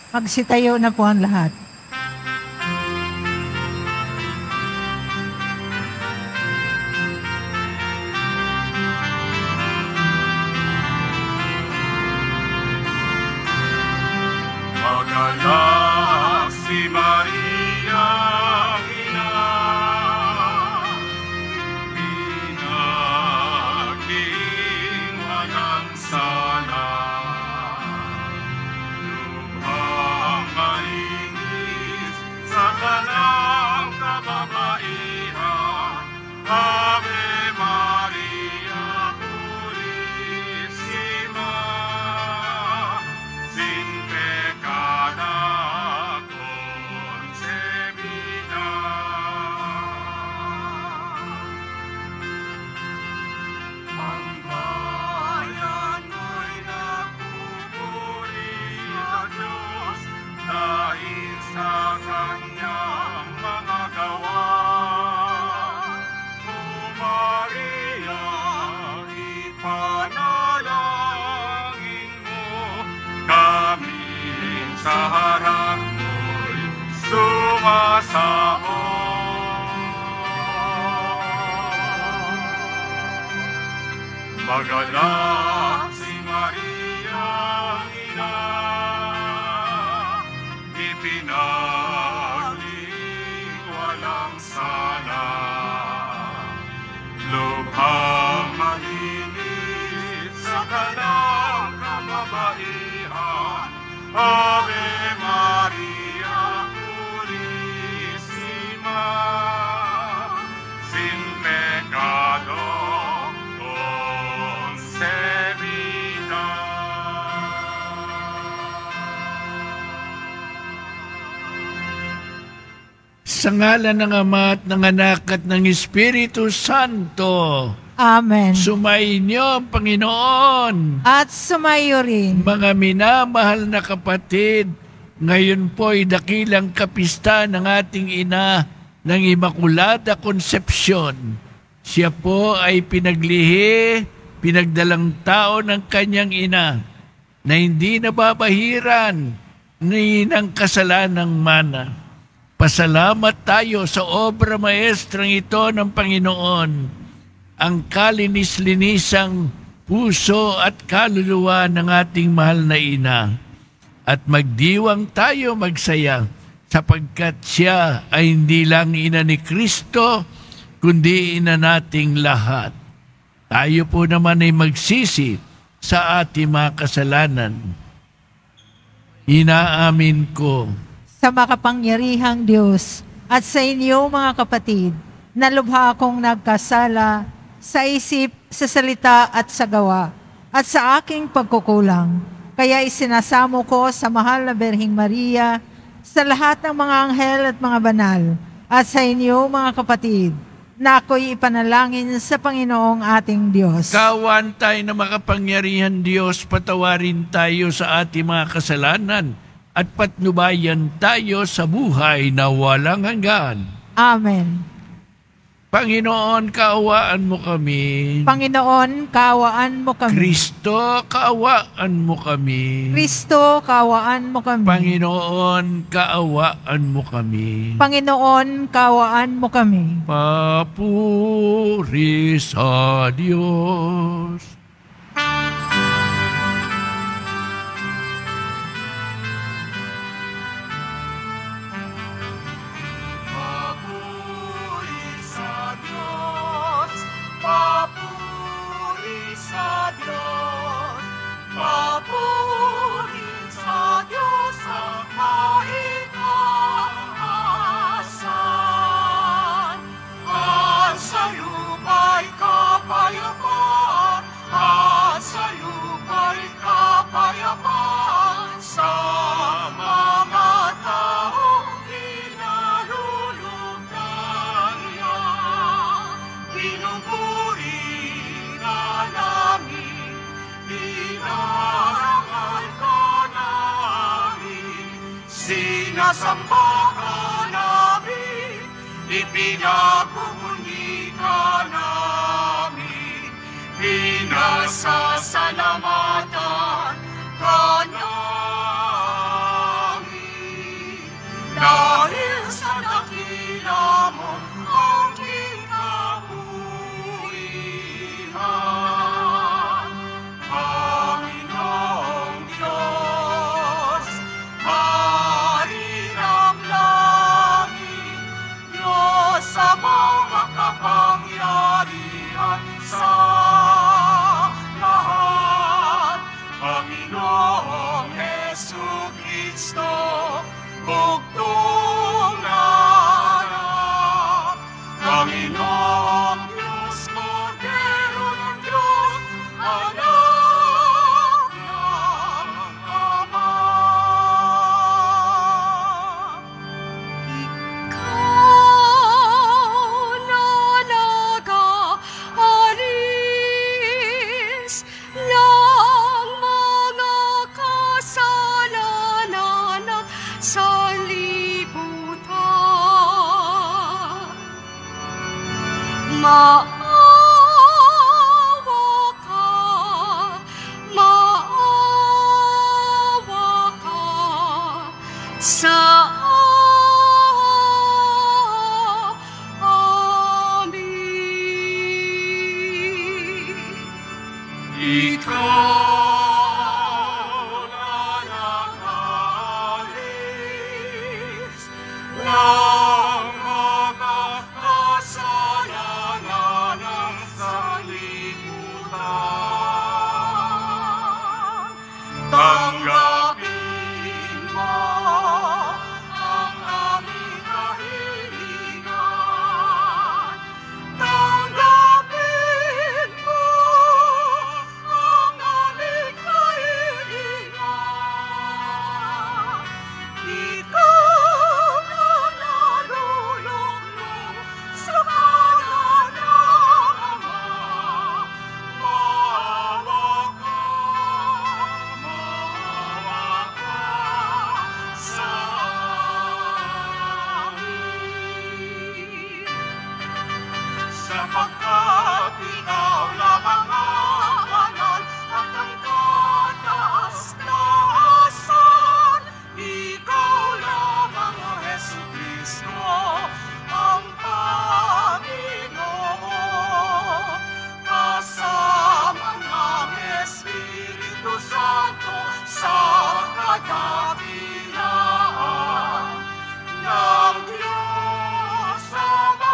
Magsitayo na po ang lahat. Magalak si Maria, ina, pinaging walang sala. Lubhang malinis sa kanang kababaihan. Ave Maria Purissima, sin pecado concebida. Ang bayan mo'y nagpupuri sa Diyos dahil sa kanyang mga gawa. O Maria, ipanalangin mo kami sa harap mo'y sumasao. Magalak si Maria, ina, ipinaging walang sala. Lubhang malinis sa kanang kababaihan. Ave Maria Purissima, sin pecado concebida. Sa ngalan ng Ama at ng Anak at ng Espiritu Santo. Amen. Sumainyo ang Panginoon. At sumayo rin. Mga minamahal na kapatid, ngayon po ay dakilang kapista ng ating ina ng Immaculada Concepcion. Siya po ay pinaglihi, pinagdalang tao ng kanyang ina na hindi nababahiran ni ng kasalanang mana. Pasalamat tayo sa obra maestrang ito ng Panginoon, ang kalinis-linisang puso at kaluluwa ng ating mahal na ina. At magdiwang tayo magsaya sapagkat siya ay hindi lang ina ni Kristo, kundi ina nating lahat. Tayo po naman ay magsisi sa ating mga kasalanan. Inaamin ko Sa makapangyarihang Diyos at sa inyo mga kapatid, na lubha akong nagkasala sa isip, sa salita at sa gawa, at sa aking pagkukulang. Kaya isinasamo ko sa mahal na Birheng Maria, sa lahat ng mga anghel at mga banal, at sa inyo mga kapatid, na ako'y ipanalangin sa Panginoong ating Diyos. kawan tayo na makapangyarihan Diyos, patawarin tayo sa ating mga kasalanan at patnubayan tayo sa buhay na walang hanggan. Amen. Panginoon, kaawaan mo kami. Panginoon, kaawaan mo kami. Kristo, kaawaan mo kami. Kristo, kaawaan mo kami. Panginoon, kaawaan mo kami. Panginoon, kaawaan mo kami. Papuri sa Diyos. Papuri sa Diyos, papuri sa Diyos, papuri sa Diyos ang maitaasan. At sa lupa'y kapayapaan, at sa lupa'y kapayapaan sa mga taong pinalulugdan niya. Pinupuri ka namin, pinarangal ka namin, sinasamba ka namin, ipinagmumuni ka namin, pinasasalamatan ka namin. Maawa ka, maawa ka sa amin. Ikaw na nakalis ng mga kasalanan ng sanlibutan. Tanggapin mo ang aming kahilingan. Tanggapin mo ang aming kahilingan. Ikaw na nalulunod sa kanan ng Ama. Maawa ka sa amin. Sapagkat ikaw lamang ang banal at ang kataas-taasan. Ikaw lamang, O Jesucristo, ang Panginoon. Kasama ng Espiritu Santo sa kadakilaan ng Diyos Ama.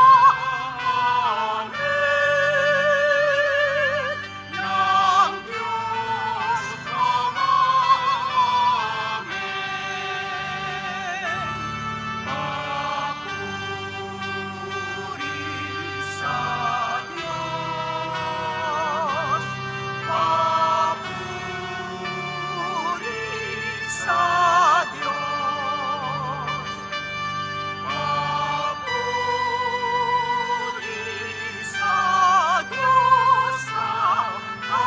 Amen. Ng Diyos Ama. Amen. Papuri sa Diyos. Papuri sa Diyos. Papuri sa Diyos ang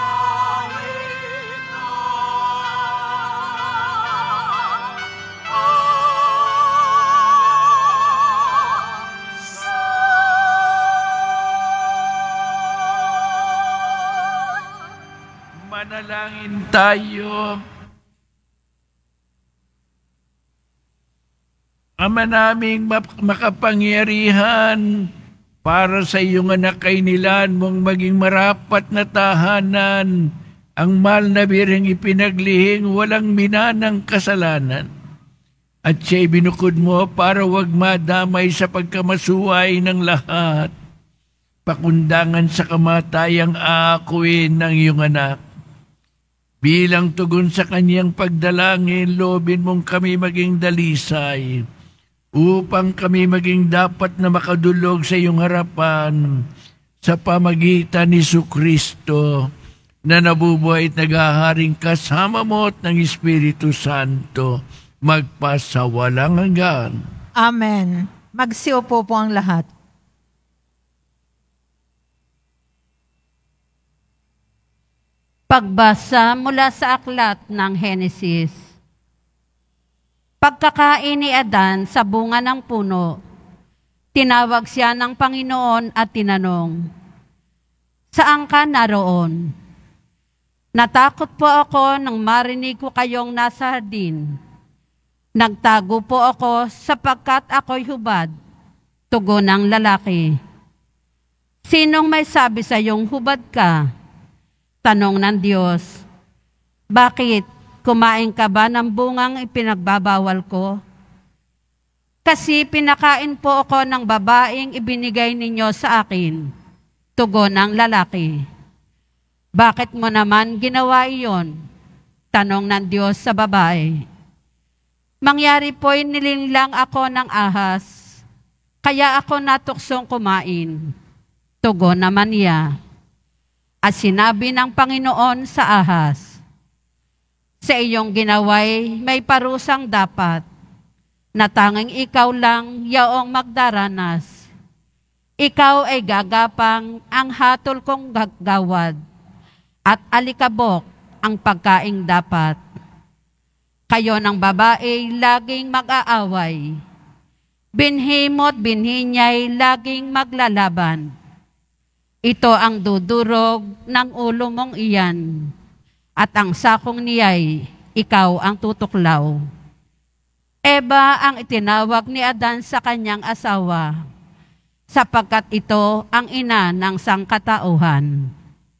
kawitan. Manalangin tayo. Ama naming makapangyarihan, para sa iyong anak kay nilan mong maging marapat na tahanan, ang mahal na birheng ipinaglihing walang minanang kasalanan. At siya'y binukod mo para wag madamay sa pagkamasuway ng lahat. Pakundangan sa kamatayang aakuin ng iyong anak. Bilang tugon sa kanyang pagdalangin, loobin mong kami maging dalisay, upang kami maging dapat na makadulog sa iyong harapan sa pamagitan ni Jesucristo na nabubuhay at naghaharing kasama mo at ng Espiritu Santo magpasawalang hanggan. Amen. Magsiupo po ang lahat. Pagbasa mula sa aklat ng Henesis. Pagkakain ni Adan sa bunga ng puno, tinawag siya ng Panginoon at tinanong, "Saan ka naroon?" "Natakot po ako nang marinig ko kayong nasa hardin. Nagtago po ako sapagkat ako'y hubad," tugon ng lalaki. "Sinong may sabi sa iyong hubad ka?" Tanong ng Diyos. "Bakit? Kumain ka ba ng bungang ipinagbabawal ko? Kasi pinakain po ako ng babaeng ibinigay ninyo sa akin," tugon ng lalaki. "Bakit mo naman ginawa iyon?" Tanong ng Diyos sa babae. "Mangyari po'y nilinlang ako ng ahas, kaya ako natuksong kumain," tugon naman niya. At sinabi ng Panginoon sa ahas, "Sa iyong ginaway may parusang dapat, na tanging ikaw lang yaong magdaranas. Ikaw ay gagapang ang hatol kong gagawad, at alikabok ang pagkaing dapat. Kayo ng babae laging mag-aaway. Binhi mo't binhi niya'y laging maglalaban. Ito ang dudurog ng ulo mong iyan, at ang sakong niya'y ikaw ang tutuklaw. Eva ang itinawag ni Adan sa kanyang asawa, sapagkat ito ang ina ng sangkatauhan.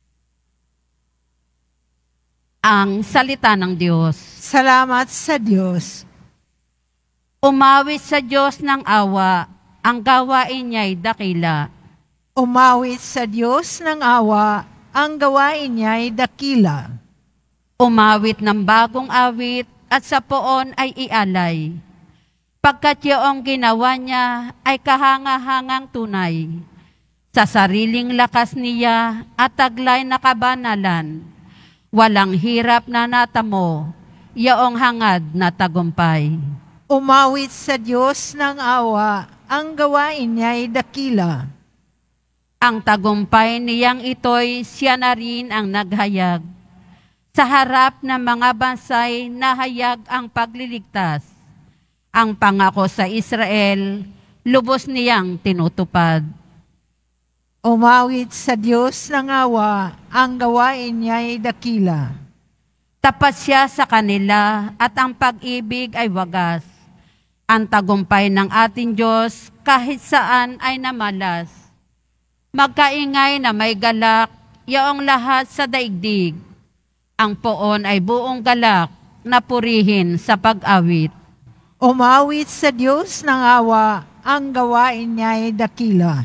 Ang salita ng Diyos. Salamat sa Diyos. Umawit sa Diyos ng awa, ang gawain niya'y dakila. Umawit sa Diyos ng awa, ang gawain niya'y dakila. Umawit ng bagong awit at sa poon ay ialay. Pagkat yung ginawa niya ay kahanga-hangang tunay. Sa sariling lakas niya at taglay na kabanalan, walang hirap na natamo, yaong hangad na tagumpay. Umawit sa Diyos ng awa, ang gawain niya'y dakila. Ang tagumpay niyang ito'y siya na rin ang naghayag. Sa harap ng mga bansay, nahayag ang pagliligtas. Ang pangako sa Israel, lubos niyang tinutupad. Umawit sa Diyos ng awa, ang gawain niya'y dakila. Tapat siya sa kanila at ang pag-ibig ay wagas. Ang tagumpay ng ating Diyos kahit saan ay namalas. Magkaingay na may galak, yaong lahat sa daigdig. Ang poon ay buong galak na purihin sa pag-awit. Umawit sa Diyos ng awa, ang gawain niya'y dakila.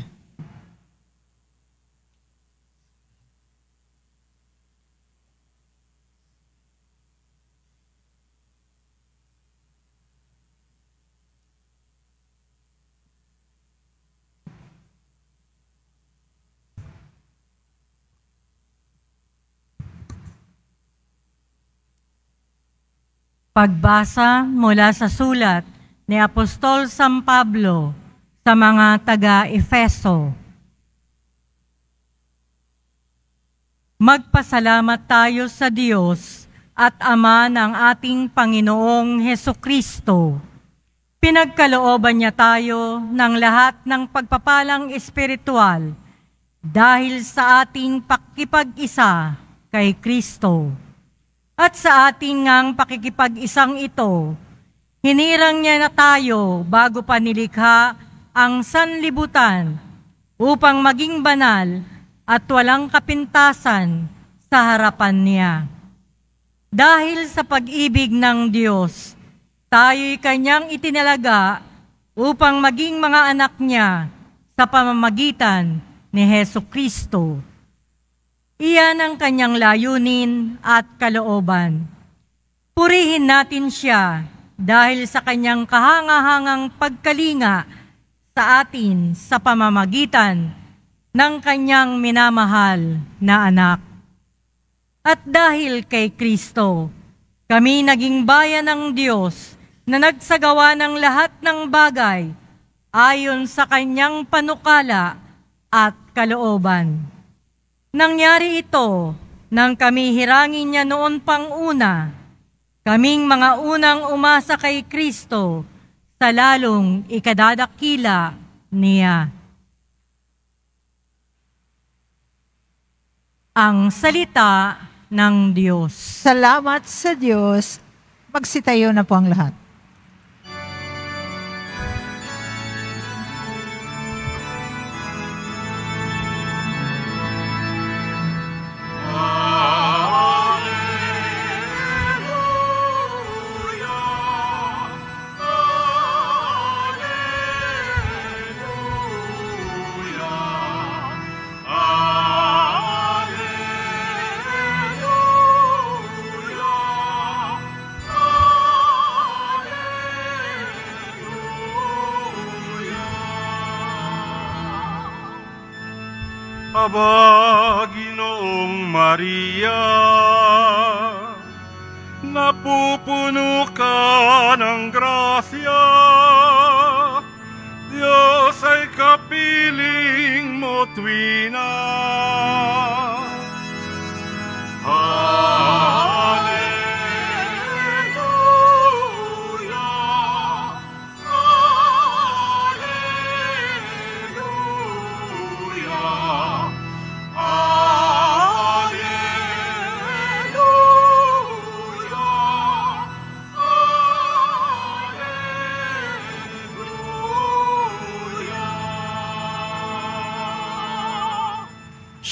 Pagbasa mula sa sulat ni Apostol San Pablo sa mga taga-Efeso. Magpasalamat tayo sa Diyos at Ama ng ating Panginoong Hesukristo. Pinagkalooban niya tayo ng lahat ng pagpapalang espiritual dahil sa ating pakikipag-isa kay Kristo. At sa ating ngang pakikipag-isang ito, hinirang niya na tayo bago pa nilikha ang sanlibutan upang maging banal at walang kapintasan sa harapan niya. Dahil sa pag-ibig ng Diyos, tayo'y kanyang itinalaga upang maging mga anak niya sa pamamagitan ni Hesukristo. Iyan ang kanyang layunin at kalooban. Purihin natin siya dahil sa kanyang kahanga-hangang pagkalinga sa atin sa pamamagitan ng kanyang minamahal na anak. At dahil kay Kristo, kami naging bayan ng Diyos na nagsagawa ng lahat ng bagay ayon sa kanyang panukala at kalooban. Nangyari ito nang kami hirangin niya noon pang una, kaming mga unang umasa kay Kristo sa lalong ikadadakila niya. Ang salita ng Diyos. Salamat sa Diyos. Magsitayo na po ang lahat. Aba, Ginoong Maria, napupuno ka ng grasya, Diyos ay kapiling mo tuwina.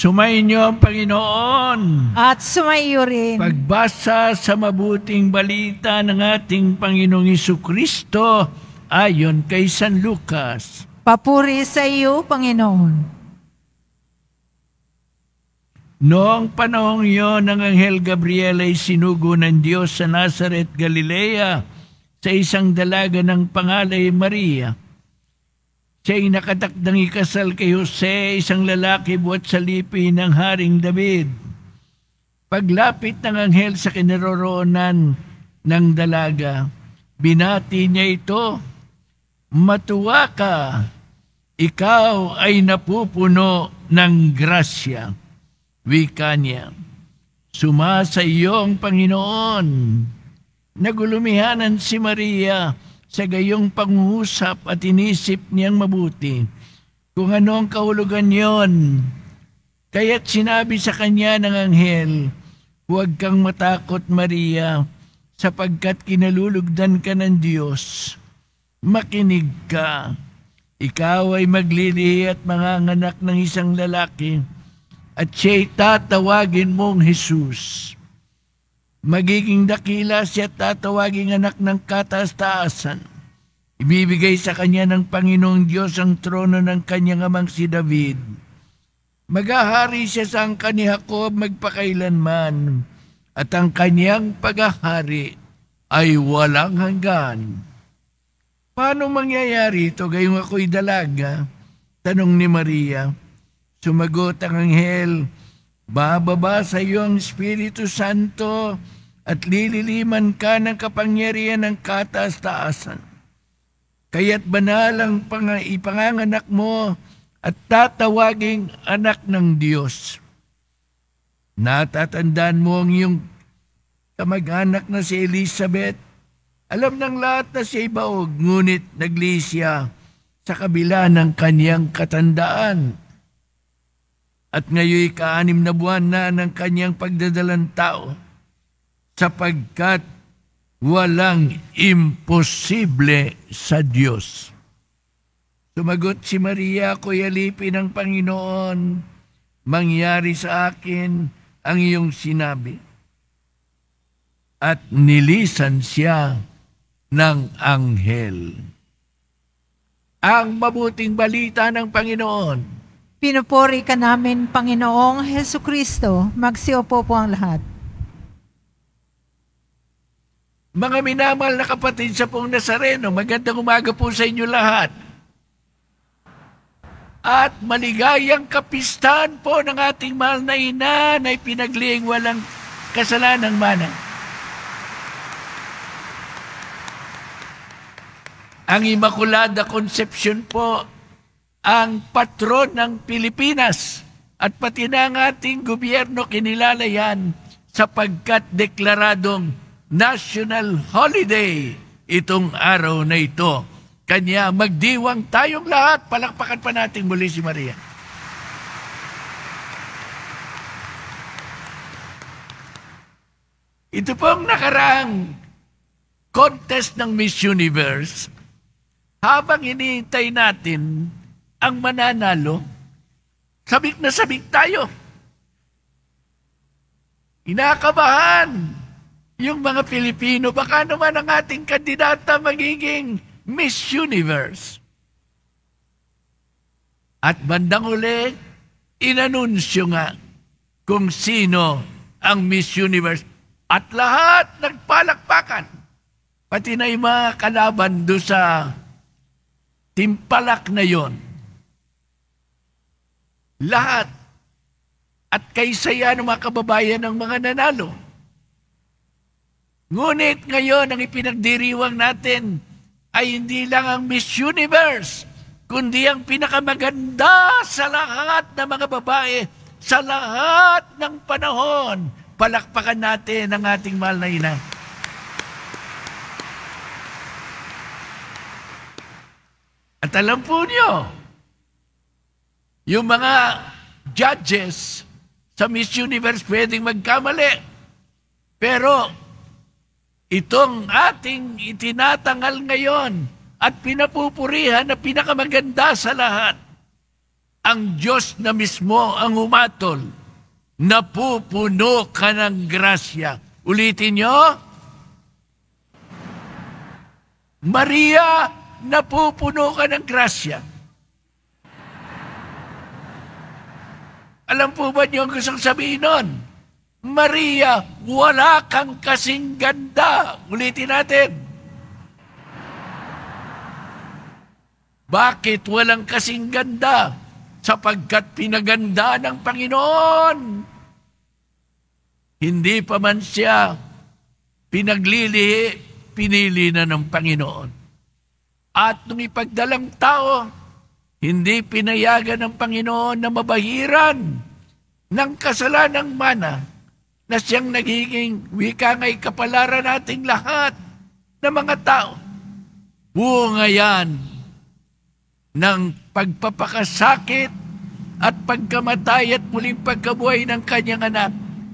Sumainyo ang Panginoon. At sumaiyo rin. Pagbasa sa mabuting balita ng ating Panginoong Jesucristo ayon kay San Lucas. Papuri sa iyo, Panginoon. Noong panahong iyon, ang Anghel Gabriel ay sinugo ng Diyos sa Nazaret, Galilea, sa isang dalaga ng pangalay Maria. Siya'y nakatakdang ikasal kay Jose, isang lalaki buhat sa lipi ng Haring David. Paglapit ng anghel sa kinaroroonan ng dalaga, binati niya ito, "Matuwa ka, ikaw ay napupuno ng grasya." Wika niya, "Sumasa iyo ang Panginoon." Nagulumihanan si Maria sa gayong pangusap at inisip niyang mabuti kung ano ang kahulugan yon. Kaya't sinabi sa kanya ng anghel, "Huwag kang matakot, Maria, sapagkat kinalulugdan ka ng Diyos. Makinig ka. Ikaw ay maglilihi at manganganak ng isang lalaki, at siya'y tatawagin mong Jesus. Magiging dakila siya at tatawaging anak ng kataas-taasan. Ibibigay sa kanya ng Panginoong Diyos ang trono ng kanyang amang si David. Maghahari siya sa angkan ni Jacob magpakailanman, at ang kanyang paghahari ay walang hanggan." Paano mangyayari ito gayong ako'y dalaga? Tanong ni Maria. Sumagot ang anghel, "Bababa sa iyo ang Espiritu Santo at lililiman ka ng kapangyarihan ng kataas-taasan. Kaya't banal ang ipanganganak mo at tatawaging anak ng Diyos. Natatandaan mo ang iyong kamag-anak na si Elizabeth. Alam ng lahat na siya'y baog, ngunit naglihi siya sa kabila ng kanyang katandaan. At ngayon 6 na buwan na ng kanyang pagdadalang tao, sapagkat walang imposible sa Diyos." Sumagot si Maria, "Ako'y alipin ng Panginoon, mangyari sa akin ang iyong sinabi." At nilisan siya ng anghel. Ang mabuting balita ng Panginoon. Pinupuri ka namin, Panginoong Jesucristo. Magsiupo po ang lahat. Mga minamahal na kapatid sa pong Nazareno, magandang umaga po sa inyo lahat. At maligayang kapistahan po ng ating mahal na ina na ipinaglihing walang kasalanang mana. Ang Immaculada Concepcion po ang patron ng Pilipinas, at pati na ang ating gobyerno kinilala yan sapagkat deklaradong national holiday itong araw na ito. Kanya magdiwang tayong lahat. Palakpakan pa natin muli si Maria. Ito pong nakaraang contest ng Miss Universe, habang hinihintay natin ang mananalo, sabik na sabik tayo. Inakabahan yung mga Pilipino, baka naman ang ating kandidata magiging Miss Universe. At bandang uli, inanunsyo nga kung sino ang Miss Universe. At lahat nagpalakpakan. Pati na yung mga kalaban doon sa timpalak na yon. Lahat. At kaysaya ng mga kababayan ng mga nanalo. Ngunit ngayon, ang ipinagdiriwang natin ay hindi lang ang Miss Universe, kundi ang pinakamaganda sa lahat ng mga babae, sa lahat ng panahon. Palakpakan natin ang ating mahal na ina. At alam po niyo, yung mga judges sa Miss Universe pwedeng magkamali. Pero itong ating itinatangal ngayon at pinapupurihan na pinakamaganda sa lahat ang Diyos na mismo ang umatol. Napupuno ka ng grasya. Ulitin nyo. Maria, napupuno ka ng grasya. Alam po ba niyo ang gustong sabihin nun? Maria, wala kang kasing ganda. Ulitin natin. Bakit walang kasing ganda? Sapagkat pinaganda ng Panginoon. Hindi pa man siya pinaglilihi, pinili na ng Panginoon. At nung ipagdalang tao, hindi pinayagan ng Panginoon na mabahiran ng kasalanang mana na siyang nagiging wika nga'y kapalaran nating lahat ng mga tao. Bunga yan ng pagpapakasakit at pagkamatay at muling pagkabuhay ng kanyang anak.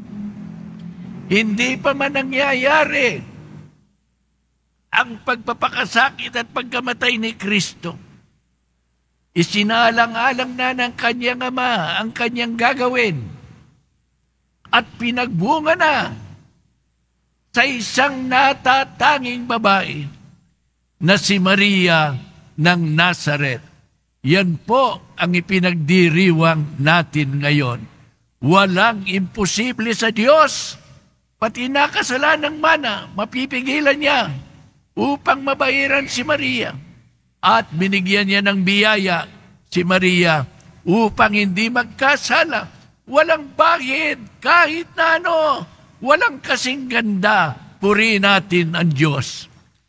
Hindi pa man nangyayari ang pagpapakasakit at pagkamatay ni Kristo. Isinalang-alang na ng kanyang ama ang kanyang gagawin at pinagbunga na sa isang natatanging babae na si Maria ng Nazaret. Yan po ang ipinagdiriwang natin ngayon. Walang imposible sa Diyos. Pati nakasalanang mana, mapipigilan niya upang mabahiran si Maria. At binigyan niya ng biyaya si Maria upang hindi magkasala. Walang bahid, kahit na ano, walang kasing ganda. Purihin natin ang Diyos.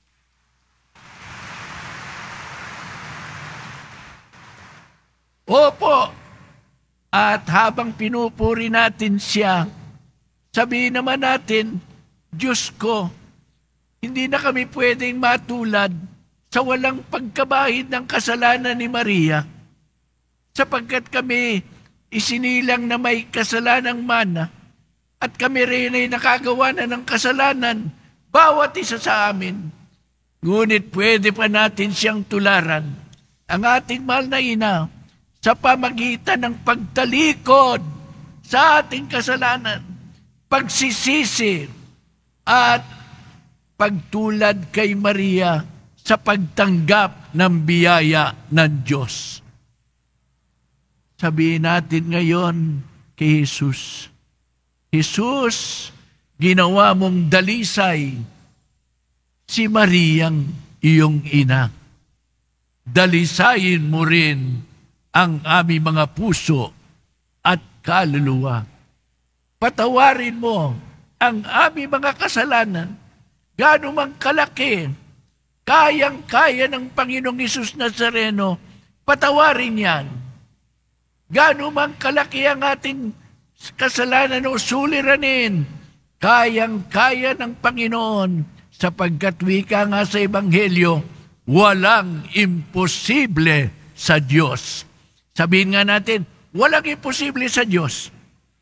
Opo, at habang pinupuri natin siya, sabihin naman natin, Diyos ko, hindi na kami pwedeng matulad sa walang pagkabahid ng kasalanan ni Maria, sapagkat kami isinilang na may kasalanang mana, at kami rin ay nakagawa na ng kasalanan, bawat isa sa amin. Ngunit pwede pa natin siyang tularan, ang ating mahal na ina, sa pamagitan ng pagtalikod sa ating kasalanan, pagsisisi, at pagtulad kay Maria sa pagtanggap ng biyaya ng Diyos. Sabihin natin ngayon kay Jesus, Jesus, ginawa mong dalisay si Mariang iyong ina. Dalisayin mo rin ang aming mga puso at kaluluwa. Patawarin mo ang aming mga kasalanan, gaano mang kalaki, kayang-kaya ng Panginoong Hesus Nazareno, patawarin yan. Gaano mang kalaki ang ating kasalanan o suliranin, kayang-kaya ng Panginoon, sapagkat wika nga sa Ebanghelyo, walang imposible sa Diyos. Sabihin nga natin, walang imposible sa Diyos.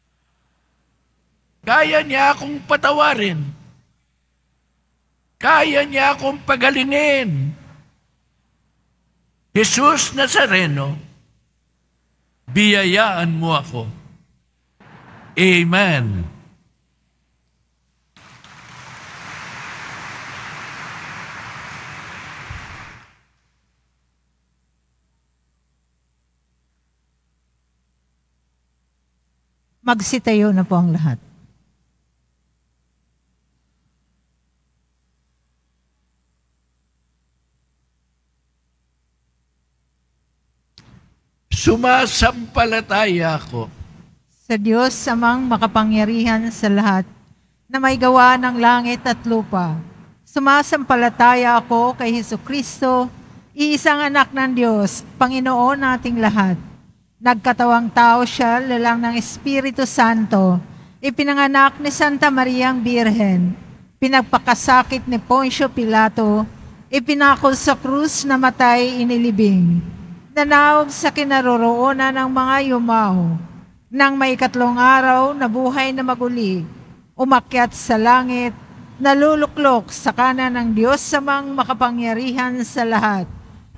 Kaya niya akong patawarin. Kaya niya akong pagalingin. Jesus Nazareno, biyayaan mo ako. Amen. Magsitayo na po ang lahat. Sumasampalataya ako Sa Diyos amang makapangyarihan sa lahat, na may gawa ng langit at lupa. Sumasampalataya ako kay Hesukristo, iisang anak ng Diyos, Panginoon nating lahat. Nagkatawang tao siya, lalang ng Espiritu Santo, ipinanganak ni Santa Mariang Birhen, pinagpakasakit ni Poncio Pilato, ipinakol sa krus na matay inilibing, nanawag sa kinaroroonan ng mga yumao, nang may 3 araw na buhay na maguli, umakyat sa langit, naluluklok sa kanan ng Diyos samang makapangyarihan sa lahat,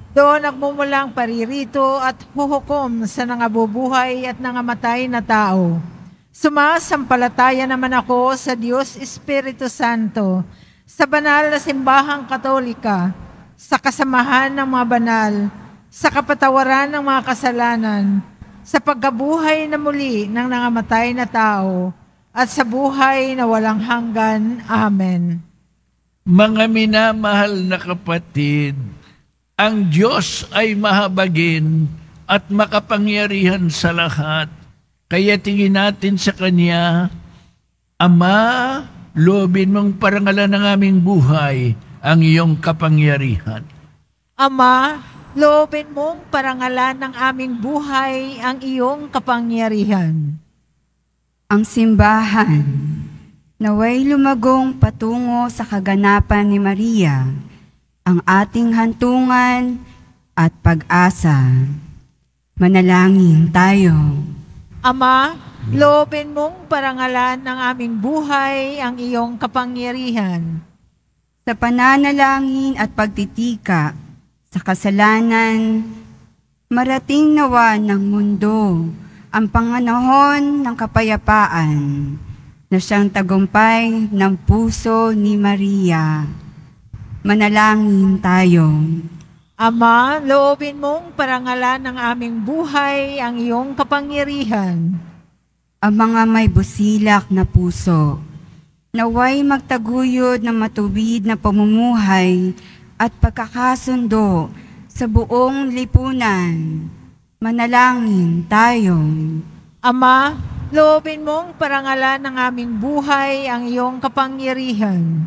Doon nagmumulang paririto at huhukom sa nangabubuhay at nangamatay na tao. Sumasampalataya naman ako sa Diyos Espiritu Santo, sa banal na simbahang katolika, sa kasamahan ng mga banal, sa kapatawaran ng mga kasalanan, sa pagkabuhay na muli ng nangamatay na tao, at sa buhay na walang hanggan. Amen. Mga minamahal na kapatid, ang Diyos ay mahabagin at makapangyarihan sa lahat. Kaya tingin natin sa Kanya, Ama, loobin mong parangalan ng aming buhay ang iyong kapangyarihan. Ama, loobin mong parangalan ng aming buhay ang iyong kapangyarihan. Ang simbahan, naway lumagong patungo sa kaganapan ni Maria, ang ating hantungan at pag-asa. Manalangin tayo. Ama, loobin mong parangalan ng aming buhay ang iyong kapangyarihan. Sa pananalangin at pagtitika sa kasalanan, marating nawa ng mundo ang panganahon ng kapayapaan na siyang tagumpay ng puso ni Maria. Manalangin tayo. Ama, loobin mong parangalan ng aming buhay ang iyong kapangyarihan. Ang mga may busilak na puso, naway magtaguyod ng matuwid na pamumuhay at pagkakasundo sa buong lipunan. Manalangin tayo. Ama, loobin mong parangalan ng aming buhay ang iyong kapangyarihan.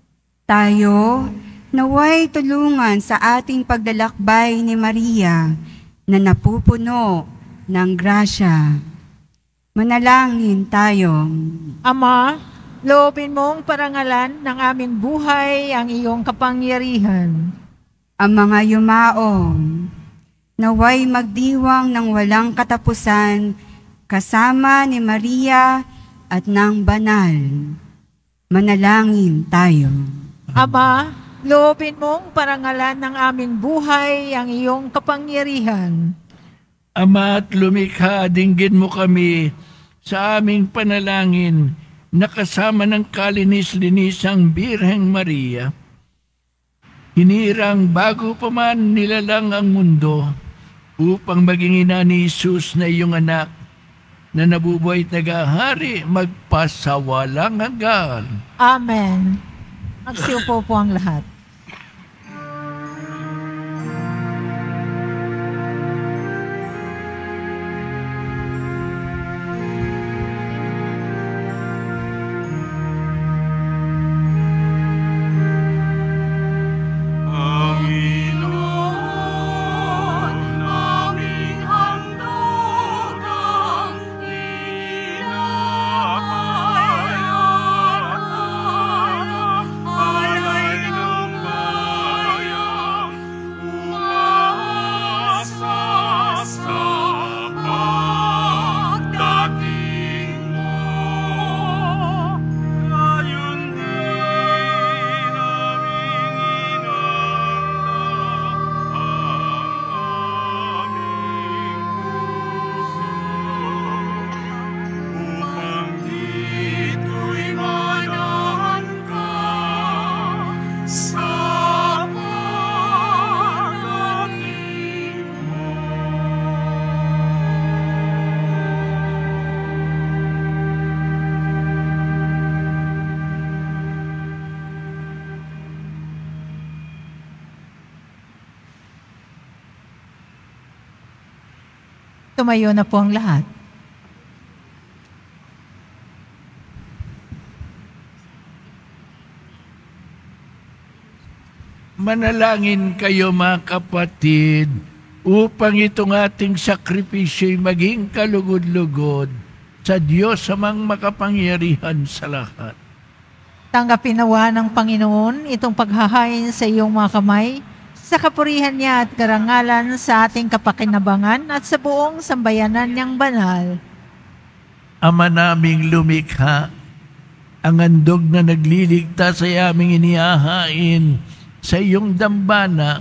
Tayo, naway tulungan sa ating paglalakbay ni Maria na napupuno ng grasya. Manalangin tayo. Ama, loobin mong parangalan ng aming buhay ang iyong kapangyarihan. Ang mga yumaong, naway magdiwang ng walang katapusan kasama ni Maria at ng banal. Manalangin tayo. Ama, loobin mong parangalan ng aming buhay ang iyong kapangyarihan. Ama at lumikha, dinggin mo kami sa aming panalangin na kasama ng kalinis-linisang Birheng Maria. Hinirang bago pa man nilalang ang mundo upang maging ina ni Jesus na iyong anak na nabubuhay at nagahari magpasawalang hanggan. Amen. Magsiupo po ang lahat. Panginoon, naming handog ang alay ng bayang umaasa sa pagdating mo. Ngayon din aming inanda ang aming puso upang dito'y manahan ka sa pagdating mo. Tumayo na po ang lahat. Manalangin kayo mga kapatid upang itong ating sakripisyo'y maging kalugod-lugod sa Diyos amang makapangyarihan sa lahat. Tanggapin nawa ng Panginoon itong paghahain sa iyong mga kamay, sa kapurihan niya at karangalan sa ating kapakinabangan at sa buong sambayanan niyang banal. Ama naming lumikha, ang handog na nagliligtas ay aming inihahain sa iyong dambana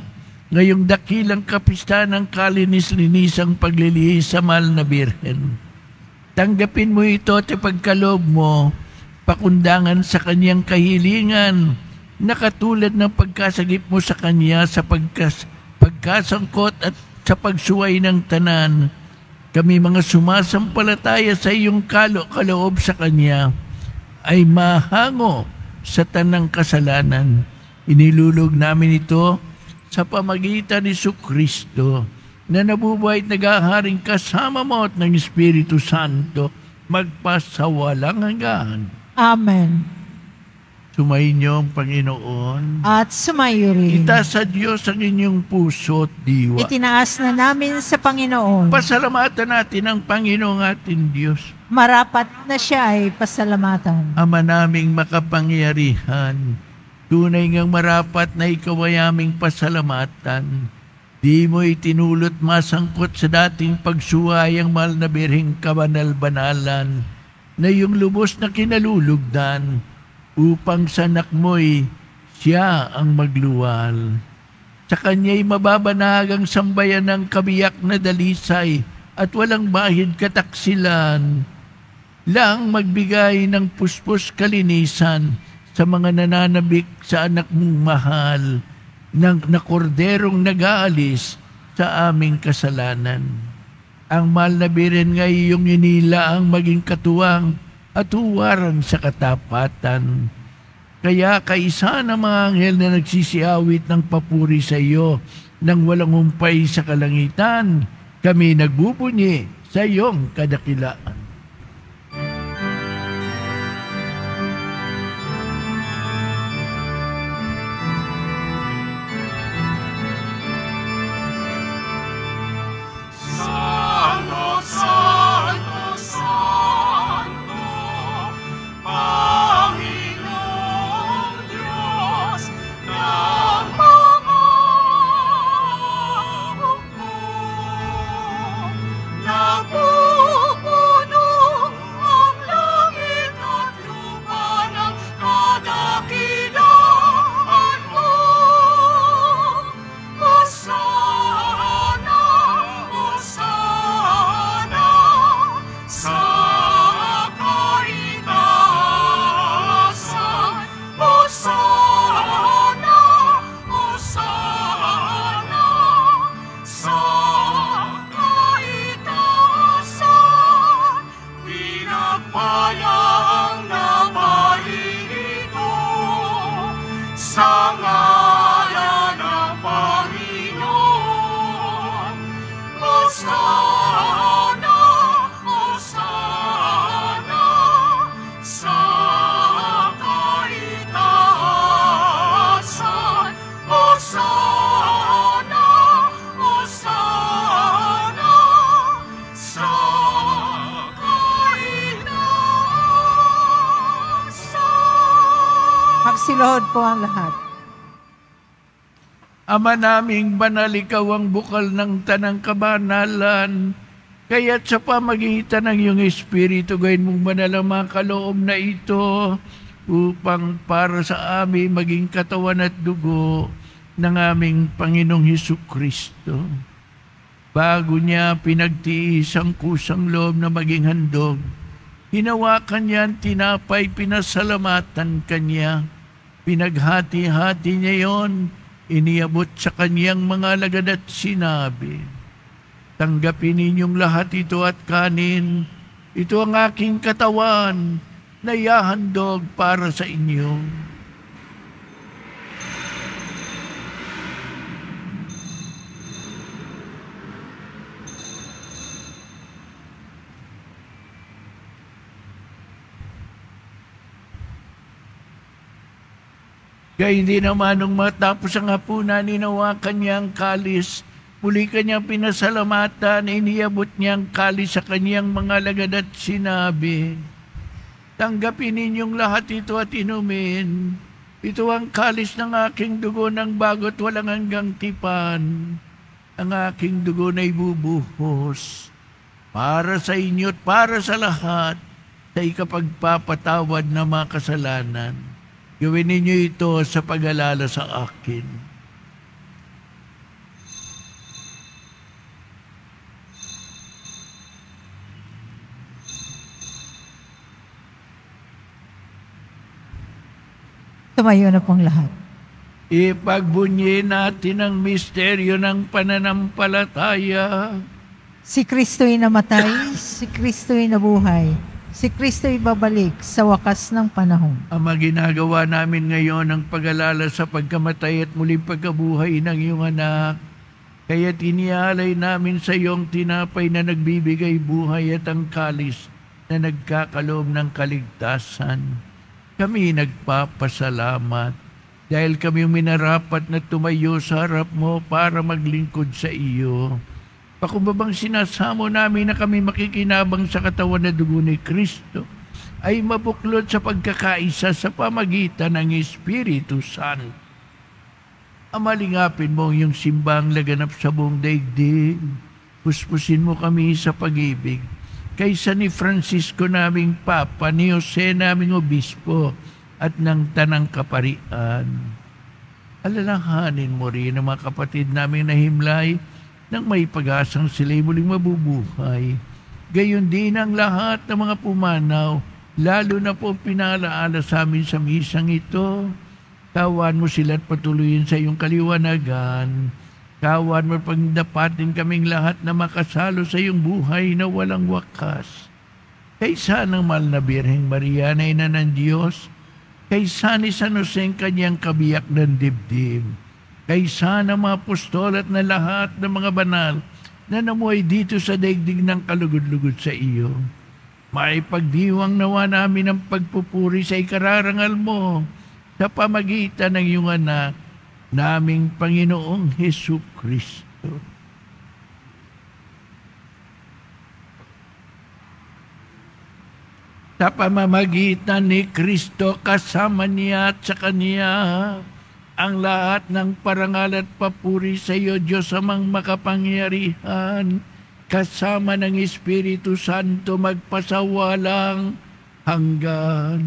ngayong dakilang kapistahan ng kalinis-linisang paglilihis sa mahal na Birhen. Tanggapin mo ito at ipagkaloob mo, pakundangan sa kanyang kahilingan, na katulad ng pagkasagip mo sa kanya sa pagkasangkot at sa pagsuway ng tanan. Kami mga sumasampalataya sa iyong kaloob sa kanya ay mahango sa tanang kasalanan. Inilulog namin ito sa pamagitan ni Jesucristo na nabubuhay at naghaharing kasama mo at ng Espiritu Santo magpasawalang hanggan. Amen. Sumainyo ang Panginoon. At sumayo rin. Itaas sa Diyos ang inyong puso at diwa. Itinaas na namin sa Panginoon. Pasalamatan natin ang Panginoong ating Diyos. Marapat na siya ay pasalamatan. Ama naming makapangyarihan, tunay ngang marapat na ikaw ay aming pasalamatan. Di mo itinulot masangkot sa dating pagsuway ang mahal na Birheng kabanal-banalan na iyong lubos na kinalulugdan upang sa anak mo'y siya ang magluwal. Sa kanya'y mababanagang sambayan ng kabiyak na dalisay at walang bahid kataksilan, lang magbigay ng puspos kalinisan sa mga nananabik sa anak mong mahal, ng nakorderong nag-aalis sa aming kasalanan. Ang mahal na Birhen nga iyong inila ang maging katuwang at huwaran sa katapatan. Kaya kaisa ng mga anghel na nagsisiawit ng papuri sa iyo nang walang humpay sa kalangitan, kami nagbubunyi sa iyong kadakilaan. Magsilohod po ang lahat. Ama naming banal, ikaw ang bukal ng tanang kabanalan, kaya't sa pamagitan ng iyong Espiritu, gawin mong banal ang mga kaloob na ito upang para sa amin maging katawan at dugo ng aming Panginoong Jesucristo. Bago niya pinagtiis ang kusang loob na maging handog, hinawakan niya ang tinapay, pinasalamatan kanya, pinaghati-hati niya yon, iniabot sa kanyang mga alagad at sinabi, tanggapin ninyong lahat ito at kanin, ito ang aking katawan na ihahandog para sa inyo. Kaya hindi naman nung matapos ang hapunan, hinawakan niya ang kalis, muli kanyang pinasalamatan, iniabot niya ang kalis sa kanyang mga alagad at sinabi, tanggapin ninyong lahat ito at inumin. Ito ang kalis ng aking dugo ng bago't walang hanggang tipan. Ang aking dugo na ibubuhos para sa inyo at para sa lahat sa ikapagpapatawad ng mga kasalanan. Gawin ninyo ito sa pag-alala sa akin. Tumayo na pong lahat. Ipagbunyi natin ang misteryo ng pananampalataya. Si Kristo'y namatay, si Kristo'y nabuhay, si Kristo'y babalik sa wakas ng panahon. Ama, ginagawa namin ngayon ang pag-alala sa pagkamatay at muling pagkabuhay ng iyong anak. Kaya tinialay namin sa iyong tinapay na nagbibigay buhay at ang kalis na nagkakaloob ng kaligtasan. Kami nagpapasalamat dahil kami minarapat na tumayo sa harap mo para maglingkod sa iyo. Pakumbabang sinasamo namin na kami makikinabang sa katawan na dugo ni Kristo ay mabuklod sa pagkakaisa sa pamagitan ng Espiritu Santo. Amalingapin mo yung simbang laganap sa buong daigdig. Puspusin mo kami sa pag-ibig. Kaysa ni Francisco naming Papa, ni Jose naming Obispo, at ng Tanang Kaparian. Alalahanin mo rin ang mga kapatid naming nahimlay nang may pag-asang sila'y muling mabubuhay. Gayon din ang lahat ng mga pumanaw, lalo na po pinalaala sa amin sa misang ito. Tawan mo sila at patuloyin sa iyong kaliwanagan. Tawan mo pagdapatin kaming lahat na makasalo sa iyong buhay na walang wakas. Kaysa ng mahal na Birheng Maria na ina ng Diyos, kaysa ni San Jose ang kanyang kabiyak ng dibdib, kaysa ng mga apostol at na lahat ng mga banal na namuhay dito sa daigdig ng kalugod-lugod sa iyo. Maipagdiwang nawa namin ang pagpupuri sa ikararangal mo sa pamagitan ng iyong anak, naming Panginoong Hesus Kristo. Sa pamamagitan ni Kristo, kasama niya at sa Kanya, ang lahat ng parangal at papuri sa iyo, Diyos amang makapangyarihan, kasama ng Espiritu Santo magpasawalang hanggan.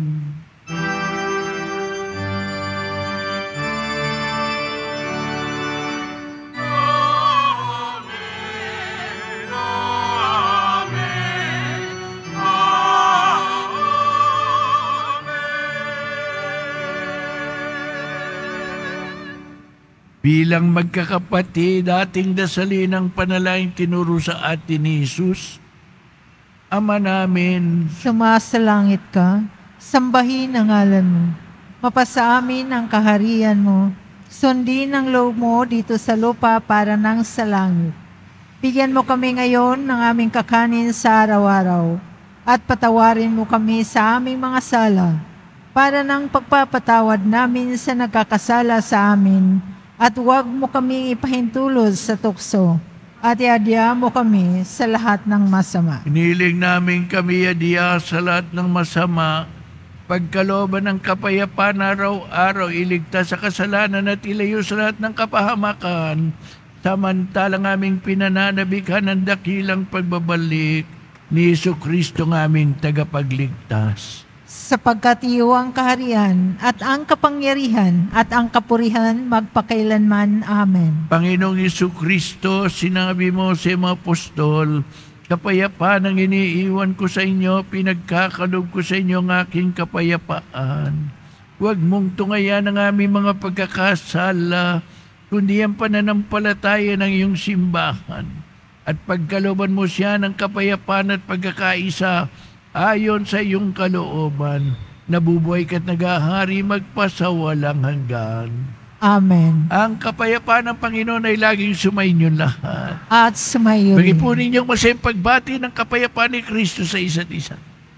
Bilang magkakapatid, ating dasalin ang panalangin tinuro sa atin ni Jesus. Ama namin, Sumasalangit ka, sambahin ang ngalan mo. Mapasa amin ang kaharian mo. Sundin ang loob mo dito sa lupa para nang sa langit. Bigyan mo kami ngayon ng aming kakanin sa araw-araw at patawarin mo kami sa aming mga sala para nang pagpapatawad namin sa nagkakasala sa amin. At huwag mo kami ipahintulot sa tukso, at iadya mo kami sa lahat ng masama. hiniling namin kami adya sa lahat ng masama, pagkalooban ng kapayapaan araw-araw, iligtas sa kasalanan at ilayo sa lahat ng kapahamakan, samantalang aming pinananabikan ng dakilang pagbabalik ni Jesucristo ng aming tagapagligtas. Sapagkat iyo ang kaharian at ang kapangyarihan at ang kapurihan magpakailanman. Amen. Panginoong Jesucristo, sinabi mo sa mga apostol, kapayapaan ang iniiwan ko sa inyo, pinagkakalob ko sa inyo ang aking kapayapaan. Huwag mong tungayan ang aming mga pagkakasala, kundi ang pananampalataya ng iyong simbahan. At pagkaloban mo siya ng kapayapaan at pagkakaisa, ayon sa iyong kalooban, nabubuhay ka't nagahari magpasawalang hanggan. Amen. Ang kapayapaan ng Panginoon ay laging sumainyo lahat. At sumayo Bigyan rin. po ninyong masayang pagbati ng kapayapaan ni Kristo sa isa't isa.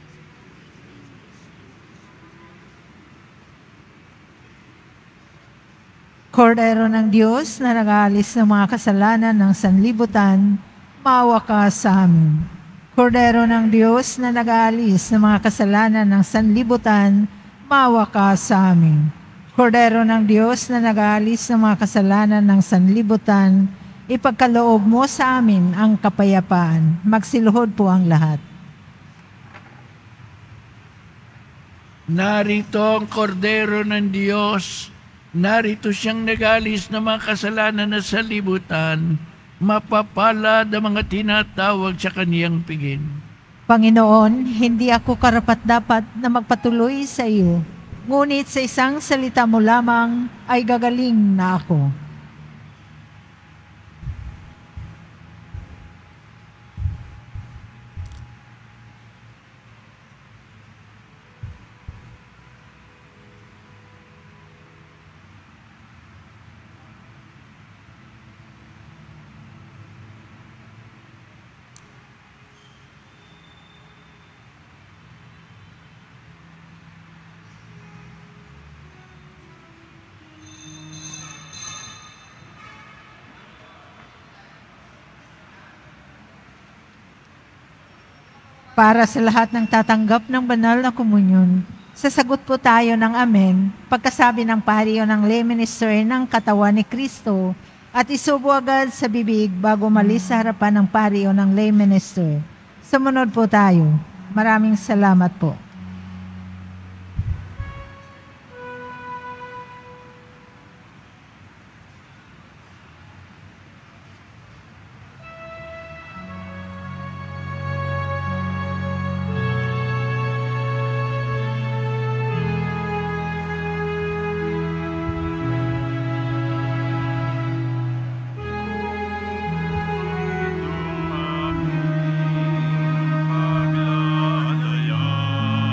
Kordero ng Diyos na nag-aalis ng mga kasalanan ng sanlibutan, maawa ka sa amin. Kordero ng Diyos na nag-aalis ng mga kasalanan ng sanlibutan, maawa ka sa amin. Kordero ng Diyos na nag-aalis ng mga kasalanan ng sanlibutan, ipagkaloob mo sa amin ang kapayapaan. Magsiluhod po ang lahat. Narito ang Kordero ng Diyos, narito siyang nag-aalis ng mga kasalanan ng sanlibutan, mapapalad ang mga tinatawag sa kaniyang piging. Panginoon, hindi ako karapat-dapat na magpatuloy sa iyo, ngunit sa isang salita mo lamang ay gagaling na ako. Para sa lahat ng tatanggap ng banal na komunyon, sasagot po tayo ng amen pagkasabi ng pariyo ng lay minister ng katawan ni Kristo at isubo agad sa bibig bago malis sa harapan ng pariyo ng lay minister. Sumunod po tayo. Maraming salamat po. Paglalaya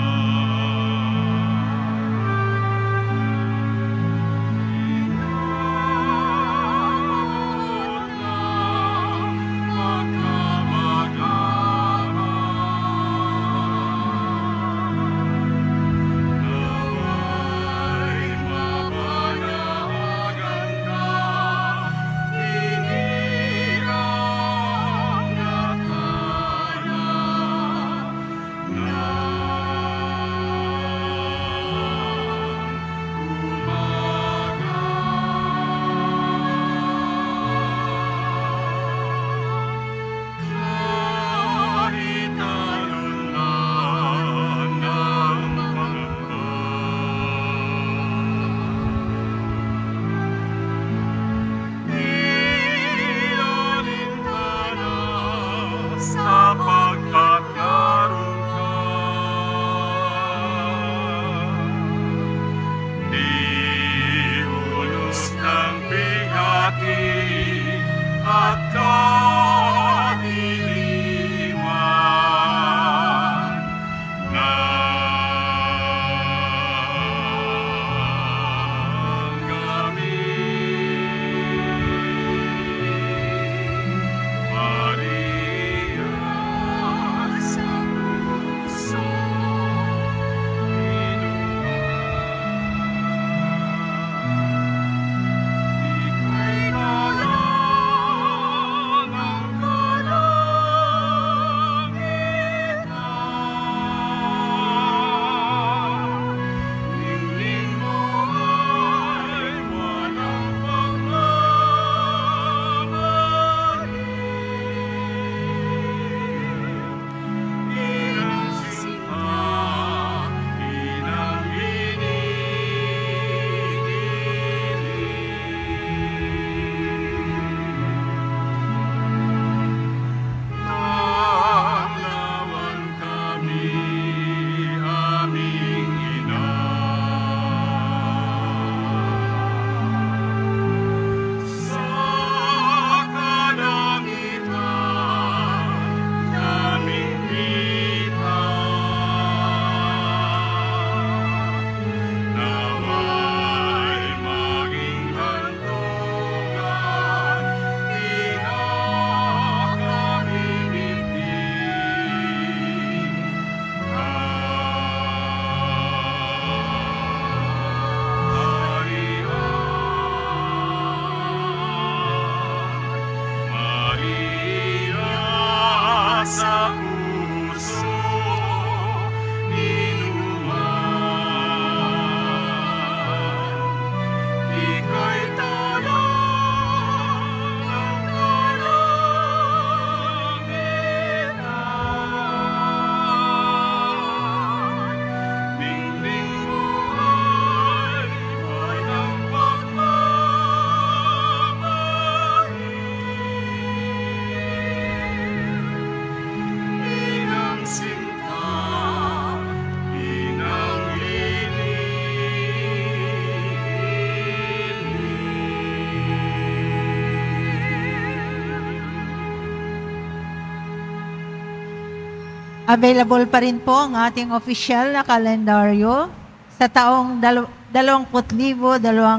Available pa rin po ang ating official na kalendaryo sa taong 2024.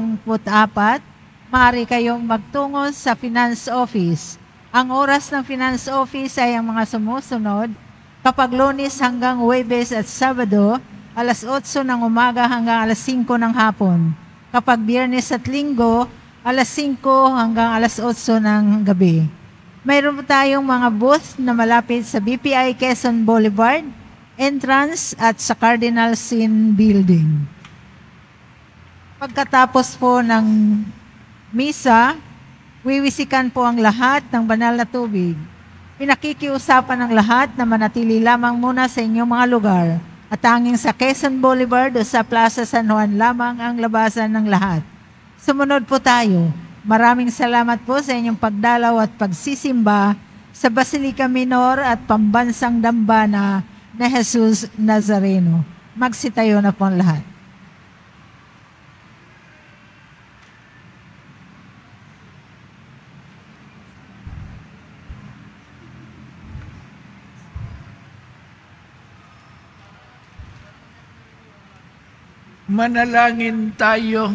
Maaari kayong magtungo sa Finance Office. Ang oras ng Finance Office ay ang mga sumusunod. Kapag Lunes hanggang Huwebes at Sabado, alas 8 ng umaga hanggang alas 5 ng hapon. Kapag Biyernes at Linggo, alas 5 hanggang alas 8 ng gabi. Mayroon po tayong mga booth na malapit sa BPI Quezon Boulevard, entrance at sa Cardinal Sin Building. Pagkatapos po ng misa, wiwisikan po ang lahat ng banal na tubig. Pinakikiusapan ng lahat na manatili lamang muna sa inyong mga lugar at tanging sa Quezon Boulevard o sa Plaza San Juan lamang ang labasan ng lahat. Sumunod po tayo. Maraming salamat po sa inyong pagdalaw at pagsisimba sa Basilica Minor at Pambansang Dambana na Jesus Nazareno. Magsitayo na po ang lahat. Manalangin tayo.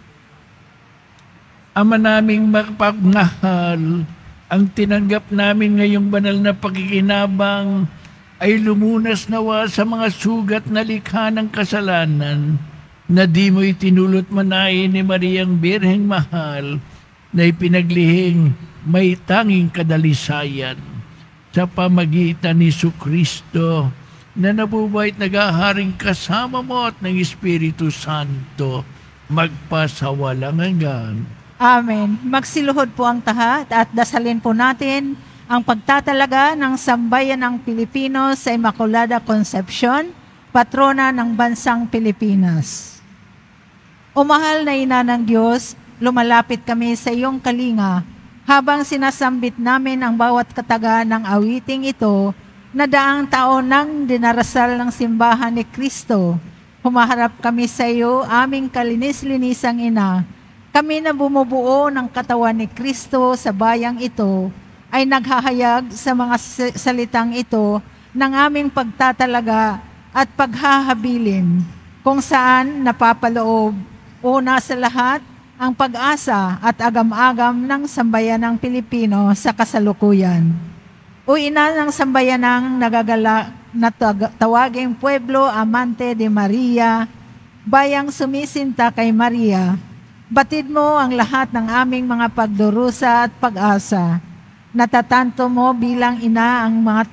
Ama naming mapagmahal, ang tinanggap namin ngayong banal na pagkikinabang ay lumunas nawa sa mga sugat na likha ng kasalanan na di mo itinulot manahin ni Mariang Birheng Mahal na ipinaglihing may tanging kadalisayan sa pamagitan ni Jesucristo na nabubuhay at naghaharing kasama mo at ng Espiritu Santo magpasawalang hanggan. Amen. Magsiluhod po ang tahat at dasalin po natin ang pagtatalaga ng sambayan ng Pilipino sa Immaculada Concepcion, patrona ng bansang Pilipinas. O mahal na ina ng Diyos, lumalapit kami sa iyong kalinga habang sinasambit namin ang bawat kataga ng awiting ito na daang taon nang dinarasal ng simbahan ni Kristo. Humaharap kami sa iyo, aming kalinis-linisang ina. Kami na bumubuo ng katawan ni Kristo sa bayang ito ay naghahayag sa mga salitang ito ng aming pagtatalaga at paghahabilin kung saan napapaloob una sa lahat ang pag-asa at agam-agam ng sambayanang Pilipino sa kasalukuyan. O ina ng sambayanang nagagala na tawaging Pueblo Amante de Maria, bayang sumisinta kay Maria, batid mo ang lahat ng aming mga pagdurusa at pag-asa. Natatanto mo bilang ina ang mga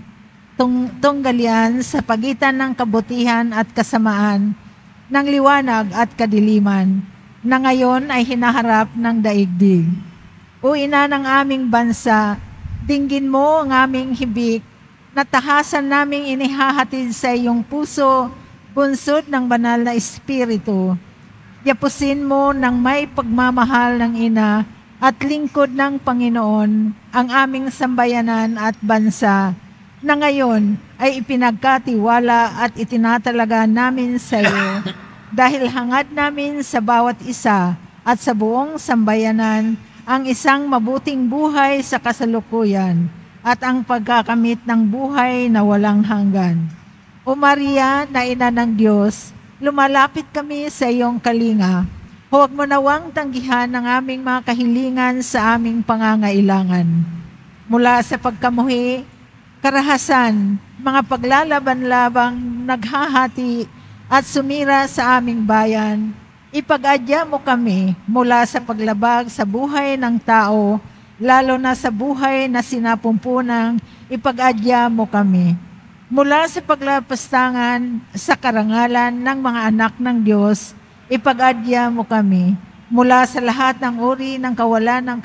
tunggalian sa pagitan ng kabutihan at kasamaan, ng liwanag at kadiliman, na ngayon ay hinaharap ng daigdig. O ina ng aming bansa, dinggin mo ang aming hibik, na tahasan naming inihahatid sa iyong puso, bunsod ng banal na Espiritu. Yapusin mo ng may pagmamahal ng ina at lingkod ng Panginoon ang aming sambayanan at bansa, na ngayon ay ipinagkatiwala at itinatalaga namin sa iyo dahil hangad namin sa bawat isa at sa buong sambayanan ang isang mabuting buhay sa kasalukuyan at ang pagkakamit ng buhay na walang hanggan. O Maria, na ina ng Diyos, lumalapit kami sa iyong kalinga. Huwag mo nawang tanggihan ang aming mga kahilingan sa aming pangangailangan. Mula sa pagkamuhi, karahasan, mga paglalaban-labang naghahati at sumira sa aming bayan, ipag-adya mo kami mula sa paglabag sa buhay ng tao, lalo na sa buhay na sinapumpunang ipag-adya mo kami. Mula sa paglapastangan sa karangalan ng mga anak ng Diyos, ipag-adya mo kami. Mula sa lahat ng uri ng kawalan ng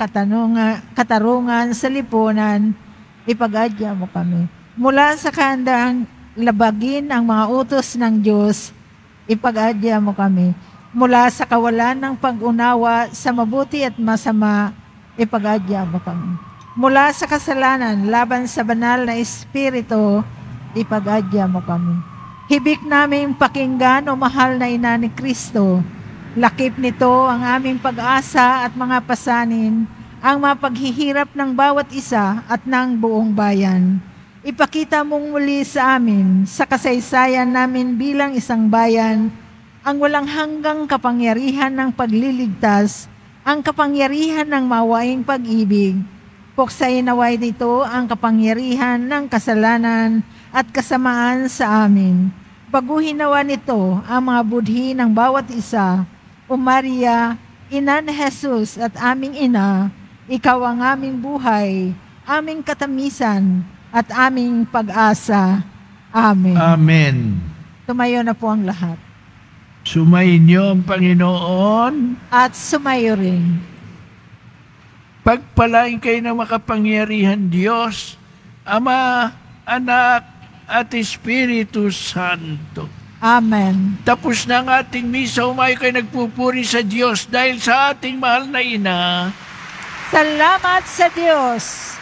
katarungan sa lipunan, ipag-adya mo kami. Mula sa kandang labagin ang mga utos ng Diyos, ipag-adya mo kami. Mula sa kawalan ng pag-unawa sa mabuti at masama, ipag-adya mo kami. Mula sa kasalanan laban sa banal na Espiritu, ipag-adya mo kami. Hibik naming pakinggan, o mahal na ina ni Kristo. Lakip nito ang aming pag-asa at mga pasanin, ang mapaghihirap ng bawat isa at ng buong bayan. ipakita mong muli sa amin, sa kasaysayan namin bilang isang bayan, ang walang hanggang kapangyarihan ng pagliligtas, ang kapangyarihan ng mawaing pag-ibig. Puksain naway nito ang kapangyarihan ng kasalanan at kasamaan sa amin. Baguhin nawa nito ang mga budhi ng bawat isa. O Maria, Ina ni Jesus at aming ina, ikaw ang aming buhay, aming katamisan, at aming pag-asa. Amen. Amen. Tumayo na po ang lahat. Sumainyo ang Panginoon. At sumayo rin. Pagpalain kayo ng makapangyarihan Diyos, Ama, Anak, at Espiritu Santo. Amen. Tapos na ang ating misa, umayo kayo nagpupuri sa Diyos dahil sa ating mahal na ina. Salamat sa Diyos.